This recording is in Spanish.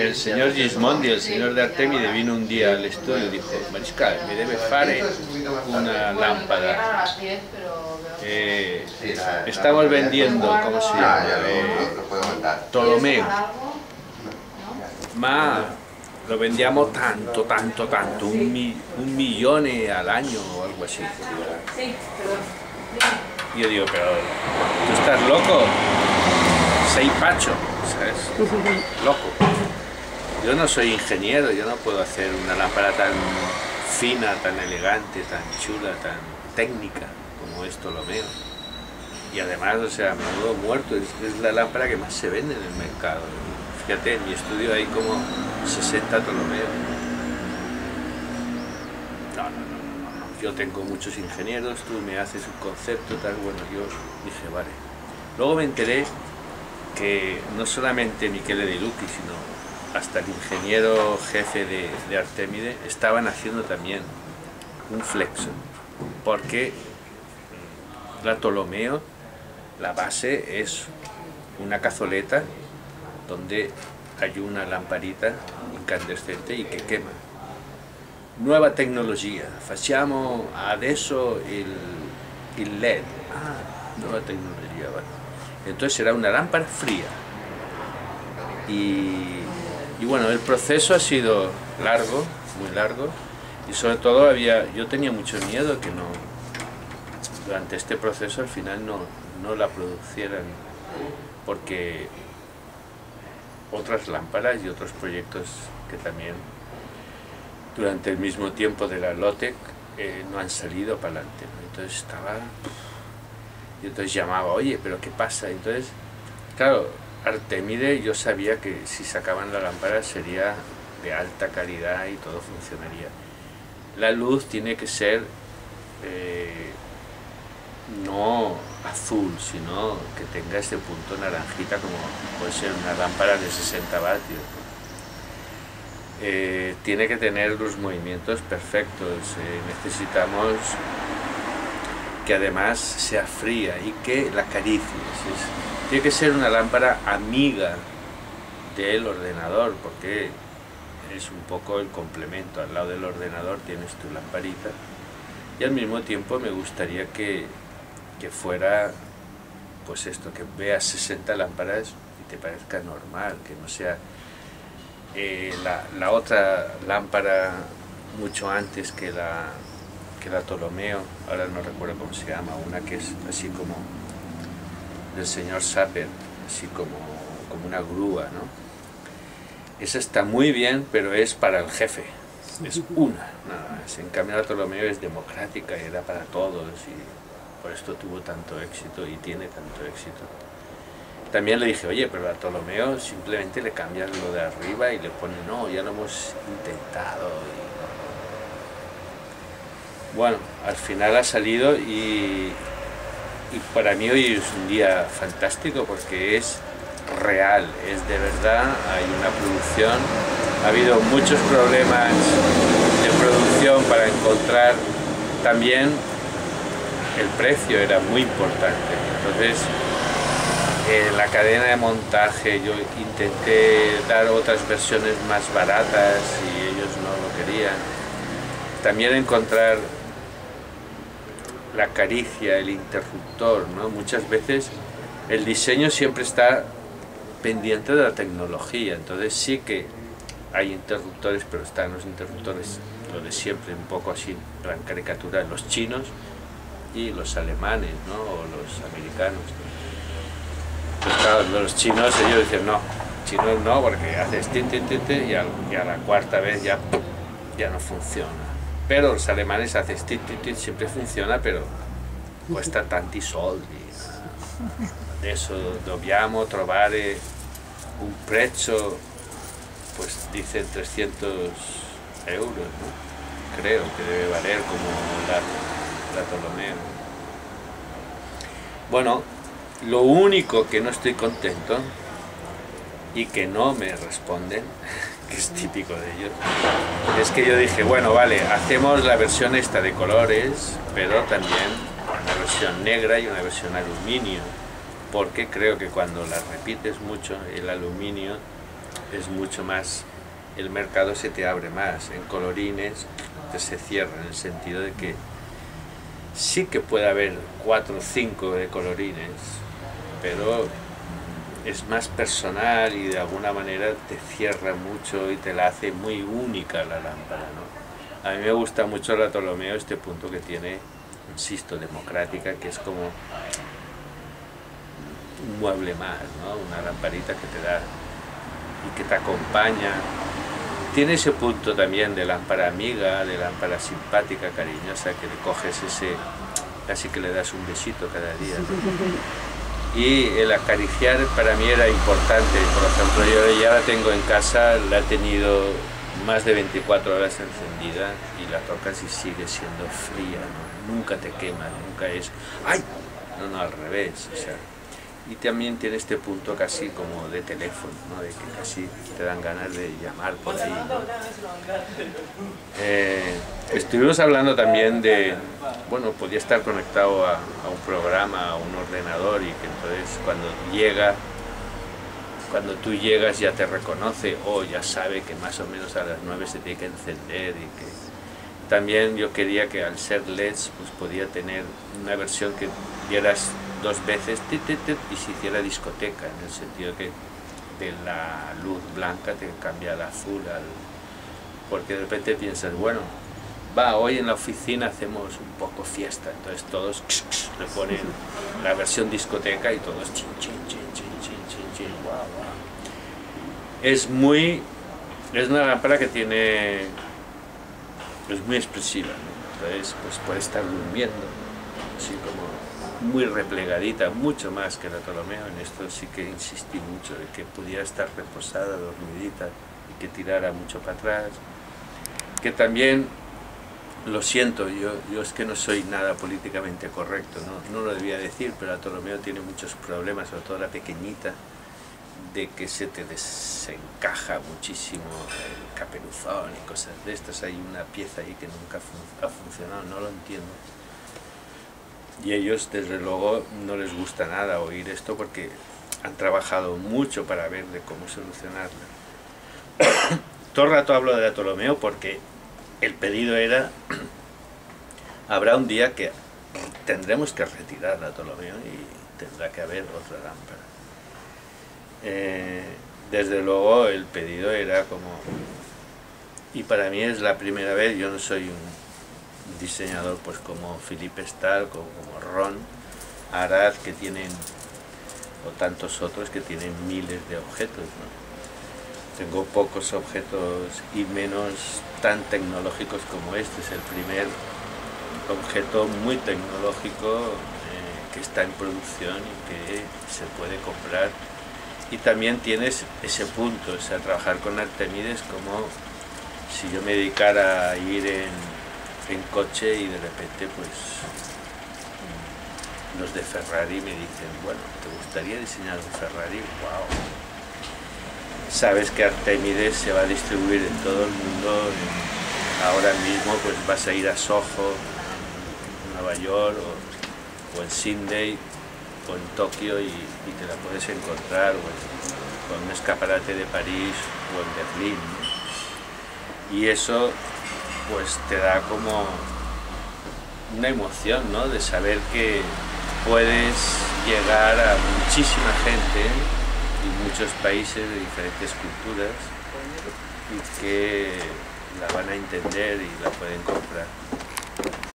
el señor Gismondi, el señor de Artemide, vino un día al estudio y dijo: Mariscal, mi debe fare una lámpara. Estamos vendiendo, ¿cómo se llama? Ptolomeo. Ma lo vendiamo tanto, un millone al año o algo así. Y yo digo, pero ¿tú estás loco? Sei pacho, ¿sabes? Loco. Yo no soy ingeniero, yo no puedo hacer una lámpara tan fina, tan elegante, tan chula, tan técnica como es Ptolomeo. Y además, o sea, menudo muerto, es la lámpara que más se vende en el mercado. Fíjate, en mi estudio hay como 60 Ptolomeos. No. Yo tengo muchos ingenieros, tú me haces un concepto, tal, bueno, yo dije, vale. Luego me enteré que no solamente Michele De Lucchi, sino hasta el ingeniero jefe de Artemide estaban haciendo también un flexo, porque la Ptolomeo, la base es una cazoleta donde hay una lamparita incandescente y que quema. Nueva tecnologia, facciamo adesso il LED. Nueva tecnología, vale. Entonces era una lámpara fría. Y bueno, el proceso ha sido largo, muy largo, y sobre todo yo tenía mucho miedo que durante este proceso al final no la producieran, porque otras lámparas y otros proyectos que también durante el mismo tiempo de la Lotec no han salido para adelante, ¿no? Entonces y entonces llamaba, oye, pero ¿qué pasa? Entonces, claro, Artemide, yo sabía que si sacaban la lámpara sería de alta calidad y todo funcionaría. La luz tiene que ser no azul, sino que tenga ese punto naranjita, como puede ser una lámpara de 60 vatios. Tiene que tener los movimientos perfectos, necesitamos que además sea fría y que la acaricies. Tiene que ser una lámpara amiga del ordenador, porque es un poco el complemento. Al lado del ordenador tienes tu lamparita, y al mismo tiempo me gustaría que fuera, pues esto, que veas 60 lámparas y te parezca normal, que no sea la otra lámpara mucho antes que la Ptolomeo, ahora no recuerdo cómo se llama, una que es así como del señor Sapper, así como una grúa, ¿no? Esa está muy bien, pero es para el jefe, es una, nada más. En cambio la Ptolomeo es democrática y era para todos, y por esto tuvo tanto éxito y tiene tanto éxito. También le dije, oye, pero a Ptolomeo simplemente le cambian lo de arriba y le ponen, no, ya lo hemos intentado. Bueno, al final ha salido y para mí hoy es un día fantástico porque es real, es de verdad, hay una producción, ha habido muchos problemas de producción para encontrar también el precio, era muy importante. Entonces, en la cadena de montaje yo intenté dar otras versiones más baratas y ellos no lo querían. También encontrar la caricia, el interruptor, ¿no? Muchas veces el diseño siempre está pendiente de la tecnología, entonces sí que hay interruptores, pero están los interruptores, lo de siempre, un poco así, gran caricatura, los chinos y los alemanes, ¿no? O los americanos. Pues claro, los chinos, ellos dicen no, chinos no, porque haces tin, tin, tin, tin, y a la cuarta vez ya no funciona. Pero los alemanes haces tin, tin, tin, siempre funciona, pero cuesta tanti soldi. Adesso dobbiamo trovare un prezzo, pues dicen 300 euros, ¿no? Creo que debe valer como la Ptolomeo. Bueno, lo único que no estoy contento y que no me responden, que es típico de ellos, es que yo dije, bueno, vale, hacemos la versión esta de colores, pero también una versión negra y una versión aluminio, porque creo que cuando la repites mucho, el aluminio es mucho más, el mercado se te abre más. En colorines se cierra, en el sentido de que sí que puede haber 4 o 5 de colorines, pero es más personal y de alguna manera te cierra mucho y te la hace muy única la lámpara, ¿no? A mí me gusta mucho la Tolomeo, este punto que tiene, insisto, democrática, que es como un mueble más, ¿no? Una lamparita que te da y que te acompaña. Tiene ese punto también de lámpara amiga, de lámpara simpática, cariñosa, que le coges ese, casi que le das un besito cada día, ¿no? Y el acariciar para mí era importante. Por ejemplo, yo ya la tengo en casa, la he tenido más de 24 horas encendida y la tocas y sigue siendo fría, ¿no? Nunca te quema, nunca es ¡ay! No, al revés, o sea. Y también tiene este punto casi como de teléfono, ¿no? De que casi te dan ganas de llamar por ahí, ¿no? Estuvimos hablando también de, bueno, podía estar conectado a un programa, a un ordenador, y que entonces cuando tú llegas ya te reconoce o ya sabe que más o menos a las 9 se tiene que encender. Y que también yo quería que al ser LEDs pues podía tener una versión que vieras 2 veces y se hiciera discoteca, en el sentido que de la luz blanca te cambia al azul, porque de repente piensas, bueno, hoy en la oficina hacemos un poco fiesta, entonces todos le ponen la versión discoteca y todos chin, chin, chin, chin, chin, chin, chin, guau, guau. Es una lámpara que es muy expresiva, ¿no? Entonces pues puede estar durmiendo, así como muy replegadita, mucho más que la Tolomeo. En esto sí que insistí mucho, de que pudiera estar reposada, dormidita, y que tirara mucho para atrás. Que también, lo siento, yo es que no soy nada políticamente correcto, no lo debía decir, pero la Tolomeo tiene muchos problemas, sobre todo la pequeñita, de que se te desencaja muchísimo el caperuzón y cosas de estas. Hay una pieza ahí que nunca ha funcionado, no lo entiendo. Y ellos, desde luego, no les gusta nada oír esto porque han trabajado mucho para ver de cómo solucionarla. Todo el rato hablo de la Tolomeo porque el pedido era, habrá un día que tendremos que retirar la Tolomeo y tendrá que haber otra lámpara. Desde luego el pedido era como, y para mí es la primera vez, yo no soy un diseñador pues como Philippe Stahl, como Ron Arad, que tienen, o tantos otros que tienen miles de objetos, ¿no? Tengo pocos objetos y menos tan tecnológicos como este. Es el primer objeto muy tecnológico que está en producción y que se puede comprar. Y también tienes ese punto, o sea, trabajar con Artemides, como si yo me dedicara a ir en coche y de repente pues los de Ferrari me dicen, bueno, ¿te gustaría diseñar un Ferrari? ¡Wow! Sabes que Artemides se va a distribuir en todo el mundo. Ahora mismo pues vas a ir a Soho, en Nueva York, o en Sydney, o en Tokio, y te la puedes encontrar, o en un escaparate de París o en Berlín, ¿no? Y eso pues te da como una emoción, ¿no? De saber que puedes llegar a muchísima gente y muchos países de diferentes culturas y que la van a entender y la pueden comprar.